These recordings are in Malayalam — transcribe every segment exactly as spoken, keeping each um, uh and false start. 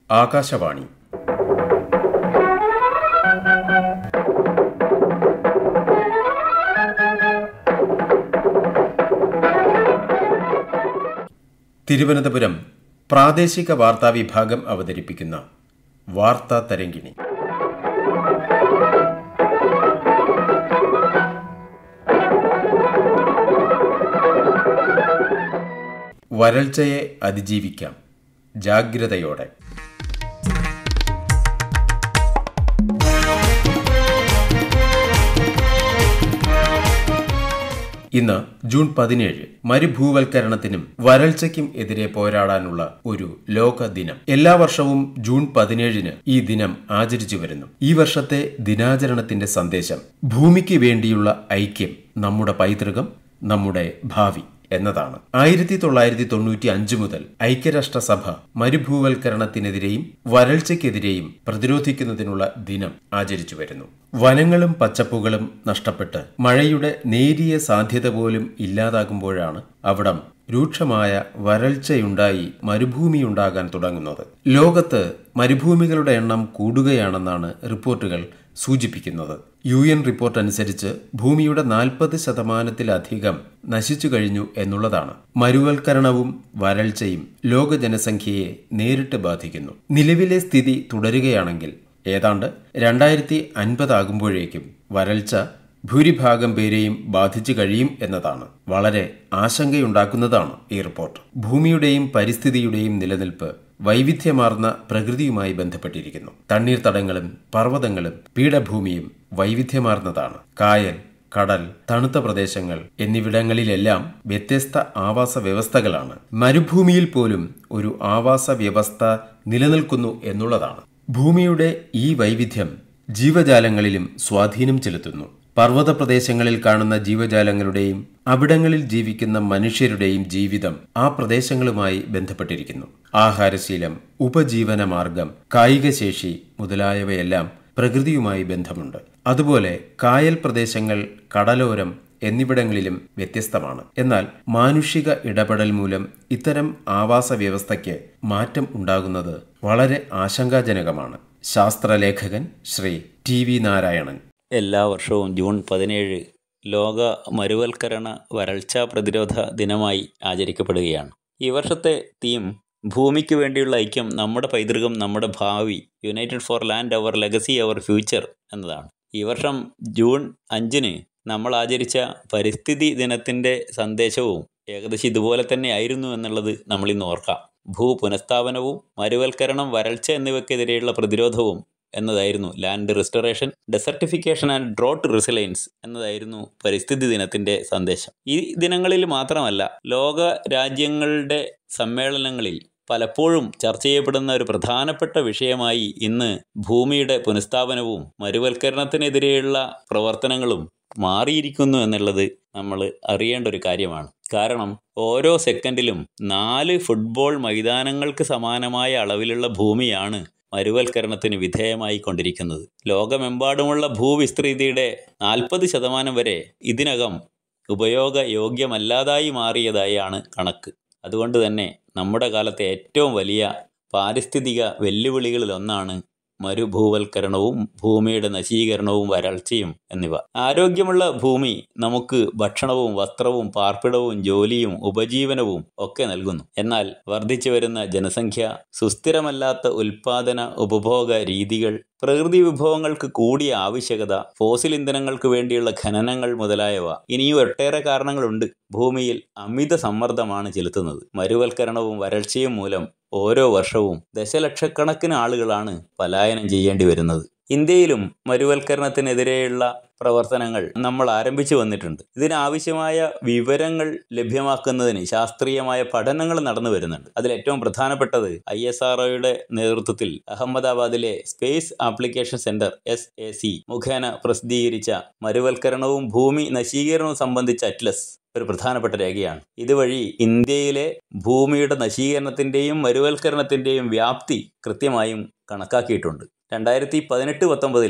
ആകാശവാണി. തിരുവനന്തപുരം പ്രാദേശിക വാർത്താ വിഭാഗം അവതരിപ്പിക്കുന്ന വാർത്താ തരംഗിണി. വരൾച്ചയെ അതിജീവിക്കാം ജാഗ്രതയോടെ. ഇന്ന് ജൂൺ പതിനേഴ്. മരുഭൂവൽക്കരണത്തിനും വരൾച്ചയ്ക്കും എതിരെ പോരാടാനുള്ള ഒരു ലോക ദിനം. എല്ലാ വർഷവും ജൂൺ പതിനേഴിന് ഈ ദിനം ആചരിച്ചു വരുന്നു. ഈ വർഷത്തെ ദിനാചരണത്തിന്റെ സന്ദേശം ഭൂമിക്ക് വേണ്ടിയുള്ള ഐക്യം, നമ്മുടെ പൈതൃകം, നമ്മുടെ ഭാവി എന്നതാണ്. ആയിരത്തി തൊള്ളായിരത്തി തൊണ്ണൂറ്റി അഞ്ച് മുതൽ ഐക്യരാഷ്ട്രസഭ മരുഭൂവൽക്കരണത്തിനെതിരെയും വരൾച്ചയ്ക്കെതിരെയും പ്രതിരോധിക്കുന്നതിനുള്ള ദിനം ആചരിച്ചു വരുന്നു. വനങ്ങളും പച്ചപ്പുകളും നഷ്ടപ്പെട്ട് മഴയുടെ നേരിയ സാധ്യത പോലും ഇല്ലാതാകുമ്പോഴാണ് അവിടം രൂക്ഷമായ വരൾച്ചയുണ്ടായി മരുഭൂമിയുണ്ടാകാൻ തുടങ്ങുന്നത്. ലോകത്ത് മരുഭൂമികളുടെ എണ്ണം കൂടുകയാണെന്നാണ് റിപ്പോർട്ടുകൾ സൂചിപ്പിക്കുന്നത്. യു എൻ റിപ്പോർട്ട് അനുസരിച്ച് ഭൂമിയുടെ നാൽപ്പത് ശതമാനത്തിലധികം നശിച്ചു കഴിഞ്ഞു എന്നുള്ളതാണ്. മരുവൽക്കരണവും വരൾച്ചയും ലോക ജനസംഖ്യയെ നേരിട്ട് ബാധിക്കുന്നു. നിലവിലെ സ്ഥിതി തുടരുകയാണെങ്കിൽ ഏതാണ്ട് രണ്ടായിരത്തി അൻപതാകുമ്പോഴേക്കും വരൾച്ച ഭൂരിഭാഗം പേരെയും ബാധിച്ചു കഴിയും എന്നതാണ്. വളരെ ആശങ്കയുണ്ടാക്കുന്നതാണ് ഈ റിപ്പോർട്ട്. ഭൂമിയുടെയും പരിസ്ഥിതിയുടെയും നിലനിൽപ്പ് വൈവിധ്യമാർന്ന പ്രകൃതിയുമായി ബന്ധപ്പെട്ടിരിക്കുന്നു. തണ്ണീർത്തടങ്ങളും പർവ്വതങ്ങളും പീഠഭൂമിയും വൈവിധ്യമാർന്നതാണ്. കായൽ, കടൽ, തണുത്ത പ്രദേശങ്ങൾ എന്നിവിടങ്ങളിലെല്ലാം വ്യത്യസ്ത ആവാസ വ്യവസ്ഥകളാണ്. മരുഭൂമിയിൽ പോലും ഒരു ആവാസ വ്യവസ്ഥ നിലനിൽക്കുന്നു എന്നുള്ളതാണ്. ഭൂമിയുടെ ഈ വൈവിധ്യം ജീവജാലങ്ങളിലും സ്വാധീനം ചെലുത്തുന്നു. പർവ്വത പ്രദേശങ്ങളിൽ കാണുന്ന ജീവജാലങ്ങളുടെയും അവിടങ്ങളിൽ ജീവിക്കുന്ന മനുഷ്യരുടെയും ജീവിതം ആ പ്രദേശങ്ങളുമായി ബന്ധപ്പെട്ടിരിക്കുന്നു. ആഹാരശീലം, ഉപജീവന മാർഗം, കായികശേഷി മുതലായവയെല്ലാം പ്രകൃതിയുമായി ബന്ധമുണ്ട്. അതുപോലെ കായൽ പ്രദേശങ്ങൾ, കടലോരം എന്നിവിടങ്ങളിലും വ്യത്യസ്തമാണ്. എന്നാൽ മാനുഷിക ഇടപെടൽ മൂലം ഇത്തരം ആവാസ വ്യവസ്ഥയ്ക്ക് മാറ്റം ഉണ്ടാകുന്നത് വളരെ ആശങ്കാജനകമാണ്. ശാസ്ത്രലേഖകൻ ശ്രീ ടി വി നാരായണൻ. എല്ലാ വർഷവും ജൂൺ പതിനേഴ് ലോക മരുവൽക്കരണ വരൾച്ചാ പ്രതിരോധ ദിനമായി ആചരിക്കപ്പെടുകയാണ്. ഈ വർഷത്തെ തീം ഭൂമിക്ക് വേണ്ടിയുള്ള ഐക്യം, നമ്മുടെ പൈതൃകം, നമ്മുടെ ഭാവി, united for land, our legacy, our future എന്നതാണ്. ഈ വർഷം ജൂൺ അഞ്ചിന് നമ്മൾ ആചരിച്ച പരിസ്ഥിതി ദിനത്തിൻ്റെ സന്ദേശവും ഏകദേശം ഇതുപോലെ തന്നെ ആയിരുന്നു എന്നുള്ളത് നമ്മളിന്ന് ഓർക്കാം. ഭൂ പുനഃസ്ഥാപനവും മരുവൽക്കരണം, വരൾച്ച എന്നിവയ്ക്കെതിരെയുള്ള പ്രതിരോധവും എന്നതായിരുന്നു land restoration, desertification and drought resilience എന്നതായിരുന്നു പരിസ്ഥിതി ദിനത്തിൻ്റെ സന്ദേശം. ഈ ദിനങ്ങളിൽ മാത്രമല്ല, ലോക രാജ്യങ്ങളുടെ സമ്മേളനങ്ങളിൽ പലപ്പോഴും ചർച്ച ചെയ്യപ്പെടുന്ന ഒരു പ്രധാനപ്പെട്ട വിഷയമായി ഇന്ന് ഭൂമിയുടെ പുനഃസ്ഥാപനവും മരുവൽക്കരണത്തിനെതിരെയുള്ള പ്രവർത്തനങ്ങളും മാറിയിരിക്കുന്നു എന്നുള്ളത് നമ്മൾ അറിയേണ്ട ഒരു കാര്യമാണ്. കാരണം ഓരോ സെക്കൻഡിലും നാല് ഫുട്ബോൾ മൈതാനങ്ങൾക്ക് സമാനമായ അളവിലുള്ള ഭൂമിയാണ് മരുവൽക്കരണത്തിന് വിധേയമായി കൊണ്ടിരിക്കുന്നത്. ലോകമെമ്പാടുമുള്ള ഭൂവിസ്തൃതിയുടെ നാൽപ്പത് ശതമാനം വരെ ഇതിനകം ഉപയോഗയോഗ്യമല്ലാതായി മാറിയതായാണ് കണക്ക്. അതുകൊണ്ട് തന്നെ നമ്മുടെ കാലത്തെ ഏറ്റവും വലിയ പാരിസ്ഥിതിക വെല്ലുവിളികളിലൊന്നാണ് മരുഭൂവൽക്കരണവും ഭൂമിയുടെ നശീകരണവും വരൾച്ചയും എന്നിവ. ആരോഗ്യമുള്ള ഭൂമി നമുക്ക് ഭക്ഷണവും വസ്ത്രവും പാർപ്പിടവും ജോലിയും ഉപജീവനവും ഒക്കെ നൽകുന്നു. എന്നാൽ വർദ്ധിച്ചു വരുന്ന ജനസംഖ്യ, സുസ്ഥിരമല്ലാത്ത ഉൽപാദന ഉപഭോഗ രീതികൾ, പ്രകൃതി വിഭവങ്ങൾക്ക് കൂടിയ ആവശ്യകത, ഫോസിൽ ഇന്ധനങ്ങൾക്ക് വേണ്ടിയുള്ള ഖനനങ്ങൾ മുതലായവ, ഇനിയും ഒട്ടേറെ കാരണങ്ങളുണ്ട് ഭൂമിയിൽ അമിത സമ്മർദ്ദമാണ് ചെലുത്തുന്നത്. മരുവൽക്കരണവും വരൾച്ചയും മൂലം ഓരോ വർഷവും ദശലക്ഷക്കണക്കിന് ആളുകളാണ് പലായനം ചെയ്യേണ്ടി വരുന്നത്. ഇന്ത്യയിലും മരുവൽക്കരണത്തിനെതിരെയുള്ള പ്രവർത്തനങ്ങൾ നമ്മൾ ആരംഭിച്ചു വന്നിട്ടുണ്ട്. ഇതിനാവശ്യമായ വിവരങ്ങൾ ലഭ്യമാക്കുന്നതിന് ശാസ്ത്രീയമായ പഠനങ്ങൾ നടന്നു വരുന്നുണ്ട്. അതിലേറ്റവും പ്രധാനപ്പെട്ടത് ഐ എസ് ആർ ഒയുടെ നേതൃത്വത്തിൽ അഹമ്മദാബാദിലെ space application centre S A C മുഖേന പ്രസിദ്ധീകരിച്ച മരുവൽക്കരണവും ഭൂമി നശീകരണവും സംബന്ധിച്ച അറ്റ്ലസ് ഒരു പ്രധാനപ്പെട്ട രേഖയാണ്. ഇതുവഴി ഇന്ത്യയിലെ ഭൂമിയുടെ നശീകരണത്തിൻ്റെയും മരുവൽക്കരണത്തിൻ്റെയും വ്യാപ്തി കൃത്യമായും കണക്കാക്കിയിട്ടുണ്ട്. രണ്ടായിരത്തി പതിനെട്ട് പത്തൊമ്പതിൽ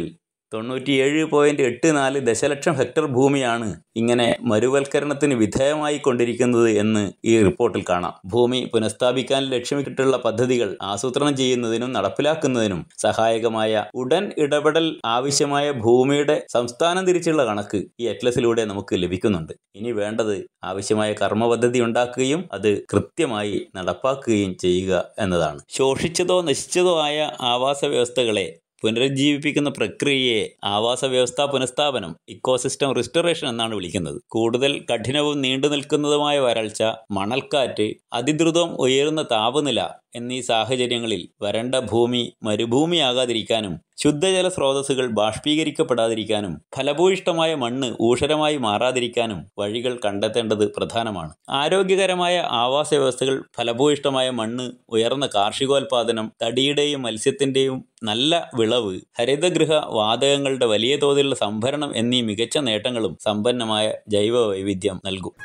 തൊണ്ണൂറ്റിയേഴ് പോയിന്റ് എട്ട് നാല് ദശലക്ഷം ഹെക്ടർ ഭൂമിയാണ് ഇങ്ങനെ മരുവൽക്കരണത്തിന് വിധേയമായി കൊണ്ടിരിക്കുന്നത് എന്ന് ഈ റിപ്പോർട്ടിൽ കാണാം. ഭൂമി പുനഃസ്ഥാപിക്കാൻ ലക്ഷ്യമിട്ടിട്ടുള്ള പദ്ധതികൾ ആസൂത്രണം ചെയ്യുന്നതിനും നടപ്പിലാക്കുന്നതിനും സഹായകമായ ഉടൻ ഇടപെടൽ ആവശ്യമായ ഭൂമിയുടെ സംസ്ഥാനം തിരിച്ചുള്ള കണക്ക് ഈ അറ്റ്ലസിലൂടെ നമുക്ക് ലഭിക്കുന്നുണ്ട്. ഇനി വേണ്ടത് ആവശ്യമായ കർമ്മ പദ്ധതി ഉണ്ടാക്കുകയും അത് കൃത്യമായി നടപ്പാക്കുകയും ചെയ്യുക എന്നതാണ്. ശോഷിച്ചതോ നശിച്ചതോ ആയ ആവാസ വ്യവസ്ഥകളെ പുനരുജ്ജീവിപ്പിക്കുന്ന പ്രക്രിയയെ ആവാസ വ്യവസ്ഥാ പുനഃസ്ഥാപനം, ഇക്കോസിസ്റ്റം റിസ്റ്റോറേഷൻ എന്നാണ് വിളിക്കുന്നത്. കൂടുതൽ കഠിനവും നീണ്ടു നിൽക്കുന്നതുമായ വരൾച്ച, മണൽക്കാറ്റ്, അതിദ്രുതം ഉയരുന്ന താപനില എന്നീ സാഹചര്യങ്ങളിൽ വരണ്ട ഭൂമി മരുഭൂമിയാകാതിരിക്കാനും ശുദ്ധജല സ്രോതസ്സുകൾ ബാഷ്പീകരിക്കപ്പെടാതിരിക്കാനും ഫലഭൂയിഷ്ടമായ മണ്ണ് ഊഷരമായി മാറാതിരിക്കാനും വഴികൾ കണ്ടെത്തേണ്ടത് പ്രധാനമാണ്. ആരോഗ്യകരമായ ആവാസ വ്യവസ്ഥകൾ, ഫലഭൂയിഷ്ടമായ മണ്ണ്, ഉയർന്ന കാർഷികോൽപാദനം, തടിയുടെയും മത്സ്യത്തിൻ്റെയും നല്ല വിളവ്, ഹരിതഗൃഹ വാതകങ്ങളുടെ വലിയ തോതിലുള്ള സംഭരണം എന്നീ മികച്ച നേട്ടങ്ങളും സമ്പന്നമായ ജൈവ വൈവിധ്യം നൽകും.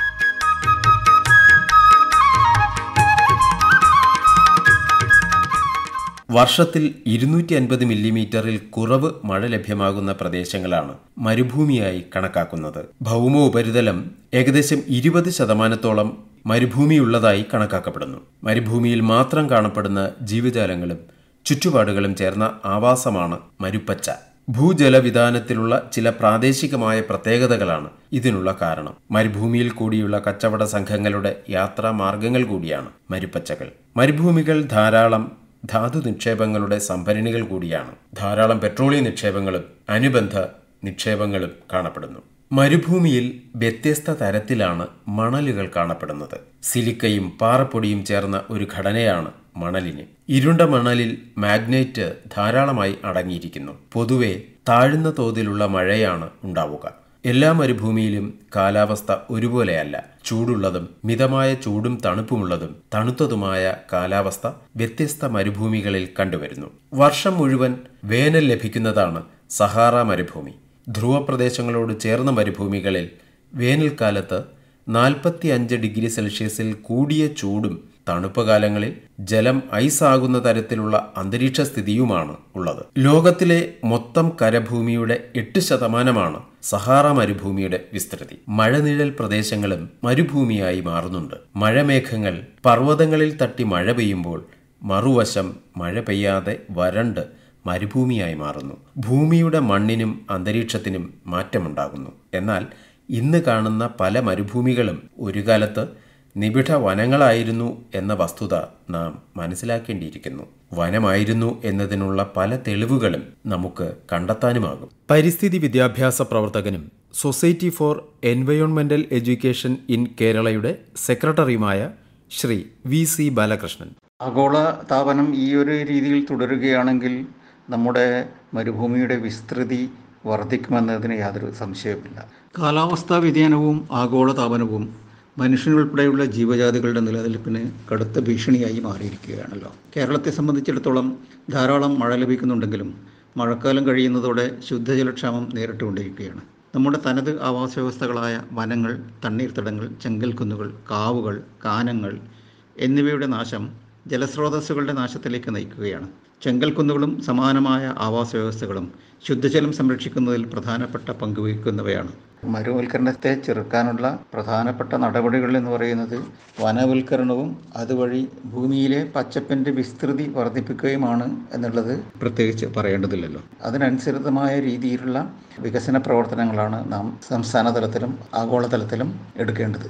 വർഷത്തിൽ ഇരുന്നൂറ്റി അൻപത് മില്ലിമീറ്ററിൽ കുറവ് മഴ ലഭ്യമാകുന്ന പ്രദേശങ്ങളാണ് മരുഭൂമിയായി കണക്കാക്കുന്നത്. ഭൗമ ഉപരിതലം ഏകദേശം ഇരുപത് ശതമാനത്തോളം മരുഭൂമിയുള്ളതായി കണക്കാക്കപ്പെടുന്നു. മരുഭൂമിയിൽ മാത്രം കാണപ്പെടുന്ന ജീവജാലങ്ങളും ചുറ്റുപാടുകളും ചേർന്ന ആവാസമാണ് മരുപ്പച്ച. ഭൂജലവിധാനത്തിലുള്ള ചില പ്രാദേശികമായ പ്രത്യേകതകളാണ് ഇതിനുള്ള കാരണം. മരുഭൂമിയിൽ കൂടിയുള്ള കച്ചവട സംഘങ്ങളുടെ യാത്രാ മാർഗങ്ങൾ കൂടിയാണ് മരുപ്പച്ചകൾ. മരുഭൂമികൾ ധാരാളം ധാതു നിക്ഷേപങ്ങളുടെ സംഭരണികൾ കൂടിയാണ്. ധാരാളം പെട്രോളിയം നിക്ഷേപങ്ങളും അനുബന്ധ നിക്ഷേപങ്ങളും കാണപ്പെടുന്നു. മരുഭൂമിയിൽ വ്യത്യസ്ത തരത്തിലാണ് മണലുകൾ കാണപ്പെടുന്നത്. സിലിക്കയും പാറപ്പൊടിയും ചേർന്ന ഒരു ഘടനയാണ് മണലിന്. ഇരുണ്ട മണലിൽ മാഗ്നൈറ്റ് ധാരാളമായി അടങ്ങിയിരിക്കുന്നു. പൊതുവെ താഴ്ന്ന തോതിലുള്ള മഴയാണ് ഉണ്ടാവുക. എല്ലാ മരുഭൂമിയിലും കാലാവസ്ഥ ഒരുപോലെയല്ല. ചൂടുള്ളതും മിതമായ ചൂടും തണുപ്പുമുള്ളതും തണുത്തതുമായ കാലാവസ്ഥ വ്യത്യസ്ത മരുഭൂമികളിൽ കണ്ടുവരുന്നു. വർഷം മുഴുവൻ വേനൽ ലഭിക്കുന്നതാണ് സഹാറ മരുഭൂമി. ധ്രുവപ്രദേശങ്ങളോട് ചേർന്ന മരുഭൂമികളിൽ വേനൽക്കാലത്ത് നാൽപ്പത്തി അഞ്ച് ഡിഗ്രി സെൽഷ്യസിൽ കൂടിയ ചൂടും തണുപ്പ് കാലങ്ങളിൽ ജലം ഐസാകുന്ന തരത്തിലുള്ള അന്തരീക്ഷ സ്ഥിതിയുമാണ് ഉള്ളത്. ലോകത്തിലെ മൊത്തം കരഭൂമിയുടെ എട്ട് ശതമാനമാണ് സഹാറ മരുഭൂമിയുടെ വിസ്തൃതി. മഴനിഴൽ പ്രദേശങ്ങളും മരുഭൂമിയായി മാറുന്നുണ്ട്. മഴമേഘങ്ങൾ പർവ്വതങ്ങളിൽ തട്ടി മഴ പെയ്യുമ്പോൾ മറുവശം മഴ പെയ്യാതെ വരണ്ട് മരുഭൂമിയായി മാറുന്നു. ഭൂമിയുടെ മണ്ണിനും അന്തരീക്ഷത്തിനും മാറ്റമുണ്ടാകുന്നു. എന്നാൽ ഇന്ന് കാണുന്ന പല മരുഭൂമികളും ഒരു കാലത്ത് നിബിഡ വനങ്ങളായിരുന്നു എന്ന വസ്തുത നാം മനസ്സിലാക്കേണ്ടിയിരിക്കുന്നു. വനമായിരുന്നു എന്നതിനുള്ള പല തെളിവുകളും നമുക്ക് കണ്ടെത്താനുമാകും. പരിസ്ഥിതി വിദ്യാഭ്യാസ പ്രവർത്തകനും സൊസൈറ്റി ഫോർ എൻവയോൺമെന്റൽ എഡ്യൂക്കേഷൻ ഇൻ കേരളയുടെ സെക്രട്ടറിയുമായ ശ്രീ വി സി ബാലകൃഷ്ണൻ. ആഗോള താപനം ഈ ഒരു രീതിയിൽ തുടരുകയാണെങ്കിൽ നമ്മുടെ മരുഭൂമിയുടെ വിസ്തൃതി വർദ്ധിക്കുമെന്നതിന് യാതൊരു സംശയവുമില്ല. കാലാവസ്ഥാ വ്യതിയാനവും ആഗോള താപനവും മനുഷ്യനുൾപ്പെടെയുള്ള ജീവജാതികളുടെ നിലനിൽപ്പിന് കടുത്ത ഭീഷണിയായി മാറിയിരിക്കുകയാണല്ലോ. കേരളത്തെ സംബന്ധിച്ചിടത്തോളം ധാരാളം മഴ ലഭിക്കുന്നുണ്ടെങ്കിലും മഴക്കാലം കഴിയുന്നതോടെ ശുദ്ധജലക്ഷാമം നേരിട്ടുകൊണ്ടിരിക്കുകയാണ്. നമ്മുടെ തനത് ആവാസ വ്യവസ്ഥകളായ വനങ്ങൾ, തണ്ണീർത്തടങ്ങൾ, ചെങ്കൽക്കുന്നുകൾ, കാവുകൾ, കാനങ്ങൾ എന്നിവയുടെ നാശം ജലസ്രോതസ്സുകളുടെ നാശത്തിലേക്ക് നയിക്കുകയാണ്. ചെങ്കൽക്കുന്നുകളും സമാനമായ ആവാസ വ്യവസ്ഥകളും ശുദ്ധജലം സംരക്ഷിക്കുന്നതിൽ പ്രധാനപ്പെട്ട പങ്കുവഹിക്കുന്നവയാണ്. മരുവൽക്കരണത്തെ ചെറുക്കാനുള്ള പ്രധാനപ്പെട്ട നടപടികൾ എന്ന് പറയുന്നത് വനവൽക്കരണവും അതുവഴി ഭൂമിയിലെ പച്ചപ്പിൻ്റെ വിസ്തൃതി വർദ്ധിപ്പിക്കുകയുമാണ് എന്നുള്ളത് പ്രത്യേകിച്ച് പറയേണ്ടതില്ലല്ലോ. അതിനനുസൃതമായ രീതിയിലുള്ള വികസന പ്രവർത്തനങ്ങളാണ് നാം സംസ്ഥാന തലത്തിലും ആഗോളതലത്തിലും എടുക്കേണ്ടത്.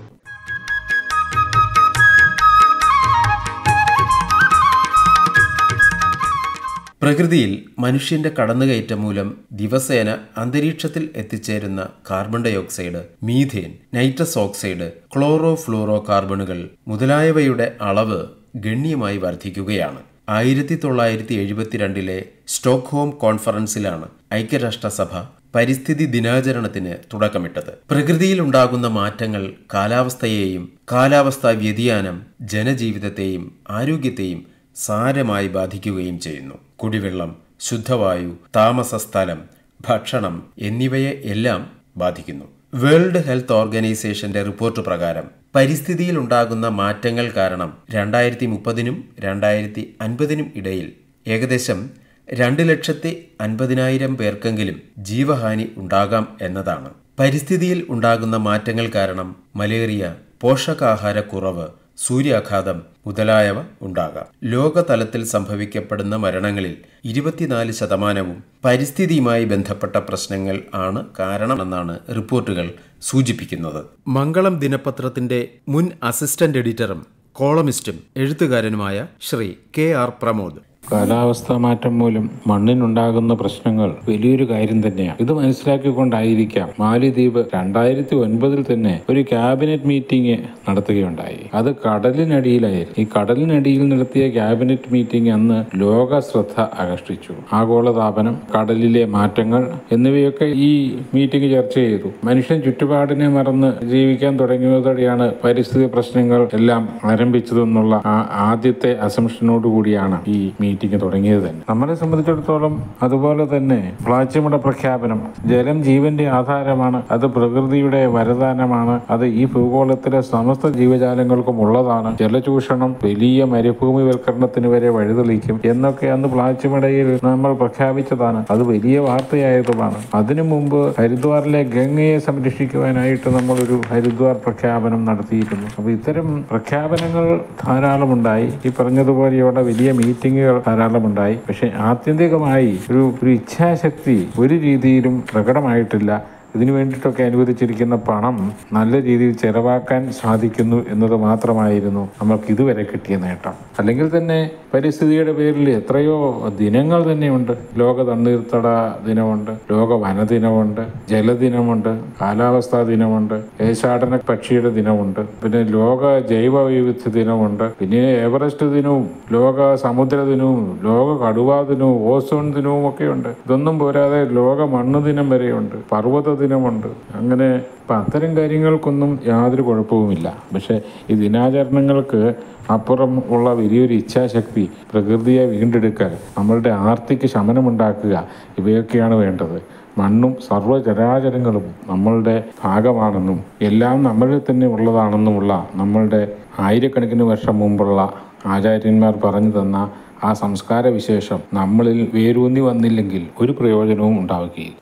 പ്രകൃതിയിൽ മനുഷ്യന്റെ കടന്നുകയറ്റം മൂലം ദിവസേന അന്തരീക്ഷത്തിൽ എത്തിച്ചേരുന്ന carbon dioxide, methane, nitrous oxide, ക്ലോറോ ഫ്ലൂറോ കാർബണുകൾ മുതലായവയുടെ അളവ് ഗണ്യമായി വർദ്ധിക്കുകയാണ്. ആയിരത്തി തൊള്ളായിരത്തി എഴുപത്തിരണ്ടിലെ സ്റ്റോക്ക്ഹോം കോൺഫറൻസിലാണ് ഐക്യരാഷ്ട്രസഭ പരിസ്ഥിതി ദിനാചരണത്തിന് തുടക്കമിട്ടത്. പ്രകൃതിയിലുണ്ടാകുന്ന മാറ്റങ്ങൾ കാലാവസ്ഥയെയും കാലാവസ്ഥാ വ്യതിയാനം ജനജീവിതത്തെയും ആരോഗ്യത്തെയും സാരമായി ബാധിക്കുകയും ചെയ്യുന്നു. കുടിവെള്ളം, ശുദ്ധവായു, താമസസ്ഥലം, ഭക്ഷണം എന്നിവയെ എല്ലാം ബാധിക്കുന്നു. വേൾഡ് ഹെൽത്ത് ഓർഗനൈസേഷന്റെ റിപ്പോർട്ട് പ്രകാരം പരിസ്ഥിതിയിൽ ഉണ്ടാകുന്ന മാറ്റങ്ങൾ കാരണം രണ്ടായിരത്തി മുപ്പതിനും രണ്ടായിരത്തി അൻപതിനും ഇടയിൽ ഏകദേശം രണ്ട് ലക്ഷത്തി അൻപതിനായിരം പേർക്കെങ്കിലും ജീവഹാനി ഉണ്ടാകാം എന്നതാണ്. പരിസ്ഥിതിയിൽ ഉണ്ടാകുന്ന മാറ്റങ്ങൾ കാരണം മലേറിയ, പോഷകാഹാരക്കുറവ്, സൂര്യാഘാതം മുതലായവ ഉണ്ടാകാം. ലോകതലത്തിൽ സംഭവിക്കപ്പെടുന്ന മരണങ്ങളിൽ ഇരുപത്തിനാല് ശതമാനവും പരിസ്ഥിതിയുമായി ബന്ധപ്പെട്ട പ്രശ്നങ്ങൾ ആണ് കാരണമെന്നാണ് റിപ്പോർട്ടുകൾ സൂചിപ്പിക്കുന്നത്. മംഗളം ദിനപത്രത്തിന്റെ മുൻ അസിസ്റ്റന്റ് എഡിറ്ററും കോളമിസ്റ്റും എഴുത്തുകാരനുമായ ശ്രീ കെ ആർ പ്രമോദ്. കാലാവസ്ഥാ മാറ്റം മൂലം മണ്ണിനുണ്ടാകുന്ന പ്രശ്നങ്ങൾ വലിയൊരു കാര്യം തന്നെയാണ്. ഇത് മനസ്സിലാക്കിക്കൊണ്ടായിരിക്കാം മാലിദ്വീപ് രണ്ടായിരത്തി ഒൻപതിൽ തന്നെ ഒരു ക്യാബിനറ്റ് മീറ്റിംഗ് നടത്തുകയുണ്ടായി. അത് കടലിനടിയിലായിരുന്നു. ഈ കടലിനടിയിൽ നടത്തിയ ക്യാബിനറ്റ് മീറ്റിംഗ് അന്ന് ലോക ശ്രദ്ധ ആകർഷിച്ചു. ആഗോളതാപനം, കടലിലെ മാറ്റങ്ങൾ എന്നിവയൊക്കെ ഈ മീറ്റിംഗ് ചർച്ച ചെയ്തു. മനുഷ്യൻ ചുറ്റുപാടിനെ മറന്ന് ജീവിക്കാൻ തുടങ്ങിയതോടെയാണ് പരിസ്ഥിതി പ്രശ്നങ്ങൾ എല്ലാം ആരംഭിച്ചതെന്നുള്ള ആദ്യത്തെ അസംഷനോടുകൂടിയാണ് ഈ മീറ്റിംഗ് തുടങ്ങിയത് തന്നെ. നമ്മളെ സംബന്ധിച്ചിടത്തോളം അതുപോലെ തന്നെ പ്ലാച്ചിമട പ്രഖ്യാപനം, ജലം ജീവന്റെ ആധാരമാണ്, അത് പ്രകൃതിയുടെ വരദാനമാണ്, അത് ഈ ഭൂഗോളത്തിലെ സമസ്ത ജീവജാലങ്ങൾക്കും ഉള്ളതാണ്, ജലചൂഷണം വലിയ മരുഭൂമിവൽക്കരണത്തിന് വരെ വഴിതെളിക്കും എന്നൊക്കെ അന്ന് പ്ലാച്ചിമടയിൽ നമ്മൾ പ്രഖ്യാപിച്ചതാണ്. അത് വലിയ വാർത്തയായതുമാണ്. അതിനു മുമ്പ് ഹരിദ്വാറിലെ ഗംഗയെ സംരക്ഷിക്കുവാനായിട്ട് നമ്മളൊരു ഹരിദ്വാർ പ്രഖ്യാപനം നടത്തിയിരുന്നു. അപ്പൊ ഇത്തരം പ്രഖ്യാപനങ്ങൾ ധാരാളമുണ്ടായി. ഈ പറഞ്ഞതുപോലെയുള്ള വലിയ മീറ്റിംഗുകൾ ധാരാളമുണ്ടായി. പക്ഷെ ആത്യന്തികമായി ഒരു ഒരു ഇച്ഛാശക്തി ഒരു രീതിയിലും പ്രകടമായിട്ടില്ല. ഇതിനു വേണ്ടിയിട്ടൊക്കെ അനുവദിച്ചിരിക്കുന്ന പണം നല്ല രീതിയിൽ ചെലവാക്കാൻ സാധിക്കുന്നു എന്നത് മാത്രമായിരുന്നു നമ്മൾക്ക് ഇതുവരെ കിട്ടിയ നേട്ടം. അല്ലെങ്കിൽ തന്നെ പരിസ്ഥിതിയുടെ പേരിൽ എത്രയോ ദിനങ്ങൾ തന്നെയുണ്ട്. ലോക തണ്ണീർത്തട ദിനമുണ്ട്, ലോക വനദിനമുണ്ട്, ജലദിനമുണ്ട്, കാലാവസ്ഥാ ദിനമുണ്ട്, ദേശാടന പക്ഷിയുടെ ദിനമുണ്ട്, പിന്നെ ലോക ജൈവ വൈവിധ്യ ദിനമുണ്ട്, പിന്നെ എവറസ്റ്റ് ദിനവും ലോക സമുദ്ര ദിനവും ലോക കടുവാ ദിനവും ഓസോൺ ദിനവും ഒക്കെ ഉണ്ട്. ഇതൊന്നും പോരാതെ ലോക മണ്ണ് ദിനം വരെയുണ്ട്, പർവ്വത ദിനമുണ്ട്. അങ്ങനെ ഇപ്പം അത്തരം കാര്യങ്ങൾക്കൊന്നും യാതൊരു കുഴപ്പവുമില്ല. പക്ഷെ ഈ ദിനാചരണങ്ങൾക്ക് അപ്പുറം ഉള്ള വലിയൊരു ഇച്ഛാശക്തി, പ്രകൃതിയെ വീണ്ടെടുക്കൽ, നമ്മളുടെ ആർത്തിക്ക് ശമനമുണ്ടാക്കുക, ഇവയൊക്കെയാണ് വേണ്ടത്. മണ്ണും സർവ്വചരാചരങ്ങളും നമ്മളുടെ ഭാഗമാണെന്നും എല്ലാം നമ്മളിൽ തന്നെ ഉള്ളതാണെന്നുമുള്ള നമ്മളുടെ ആയിരക്കണക്കിന് വർഷം മുമ്പുള്ള ആചാര്യന്മാർ പറഞ്ഞു തന്ന ആ സംസ്കാര വിശേഷം നമ്മളിൽ വേരൂന്നി വന്നില്ലെങ്കിൽ ഒരു പ്രയോജനവും ഉണ്ടാവുകയില്ല.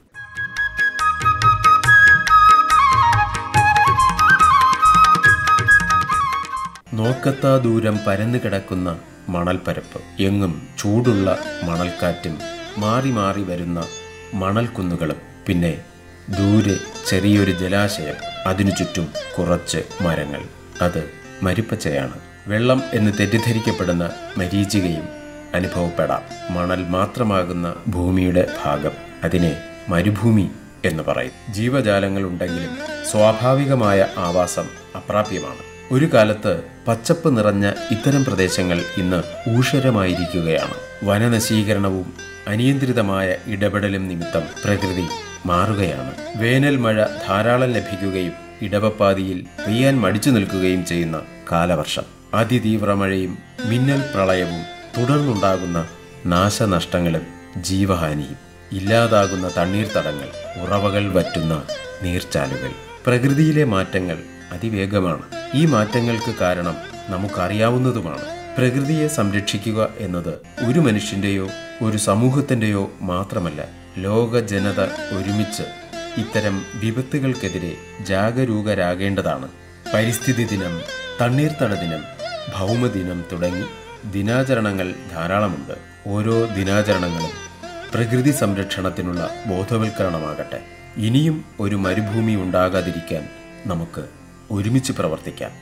നോക്കത്താ ദൂരം പരന്നു കിടക്കുന്ന മണൽപ്പരപ്പ്, എങ്ങും ചൂടുള്ള മണൽക്കാറ്റും മാറി മാറി വരുന്ന മണൽക്കുന്നുകളും, പിന്നെ ദൂരെ ചെറിയൊരു ജലാശയം, അതിനു ചുറ്റും കുറച്ച് മരങ്ങൾ. അത് മരുപ്പച്ചയാണ്. വെള്ളം എന്ന് തെറ്റിദ്ധരിക്കപ്പെടുന്ന മരീചികയും അനുഭവപ്പെടാം. മണൽ മാത്രമാകുന്ന ഭൂമിയുടെ ഭാഗം, അതിനെ മരുഭൂമി എന്ന് പറയും. ജീവജാലങ്ങൾ ഉണ്ടെങ്കിലും സ്വാഭാവികമായ ആവാസം അപ്രാപ്യമാണ്. ഒരു കാലത്ത് പച്ചപ്പ് നിറഞ്ഞ ഇത്തരം പ്രദേശങ്ങൾ ഇന്ന് ഊഷരമായിരിക്കുകയാണ്. വനനശീകരണവും അനിയന്ത്രിതമായ ഇടപെടലും നിമിത്തം പ്രകൃതി മാറുകയാണ്. വേനൽ മഴ ധാരാളം ലഭിക്കുകയും ഇടവപ്പാതിയിൽ പെയ്യാൻ മടിച്ചു നിൽക്കുകയും ചെയ്യുന്ന കാലവർഷം, അതിതീവ്ര മഴയും മിന്നൽ പ്രളയവും, തുടർന്നുണ്ടാകുന്ന നാശനഷ്ടങ്ങളും ജീവഹാനിയും, ഇല്ലാതാകുന്ന തണ്ണീർത്തടങ്ങൾ, ഉറവകൾ വറ്റുന്ന നീർച്ചാലുകൾ. പ്രകൃതിയിലെ മാറ്റങ്ങൾ അതിവേഗമാണ്. ഈ മാറ്റങ്ങൾക്ക് കാരണം നമുക്കറിയാവുന്നതുമാണ്. പ്രകൃതിയെ സംരക്ഷിക്കുക എന്നത് ഒരു മനുഷ്യൻ്റെയോ ഒരു സമൂഹത്തിൻ്റെയോ മാത്രമല്ല. ലോക ജനത ഒരുമിച്ച് ഇത്തരം വിപത്തുകൾക്കെതിരെ ജാഗരൂകരാകേണ്ടതാണ്. പരിസ്ഥിതി ദിനം, തണ്ണീർത്തട ദിനം, ഭൗമദിനം തുടങ്ങി ദിനാചരണങ്ങൾ ധാരാളമുണ്ട്. ഓരോ ദിനാചരണങ്ങളും പ്രകൃതി സംരക്ഷണത്തിനുള്ള ബോധവൽക്കരണമാകട്ടെ. ഇനിയും ഒരു മരുഭൂമി ഉണ്ടാകാതിരിക്കാൻ നമുക്ക് ഒരുമിച്ച് പ്രവർത്തിക്കാം.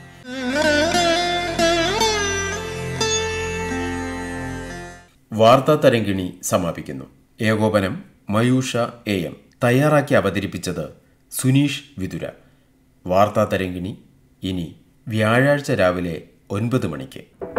വാർത്താ തരംഗിണി സമാപിക്കുന്നു. ഏകോപനം മയൂഷ എ എം. തയ്യാറാക്കി അവതരിപ്പിച്ചത് സുനീഷ് വിതുര. വാർത്താ തരംഗിണി ഇനി വ്യാഴാഴ്ച രാവിലെ ഒൻപത് മണിക്ക്.